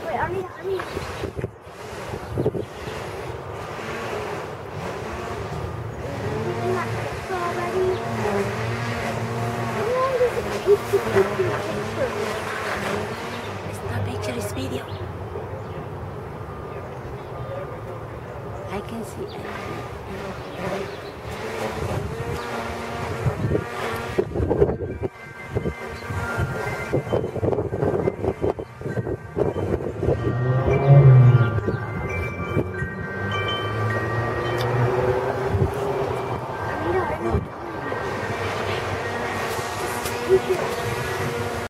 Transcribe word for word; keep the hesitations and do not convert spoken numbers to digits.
wait, I need, I need. Isn't that picture already? How long does it take to take your picture? It's not picture, it's video. I can see everything.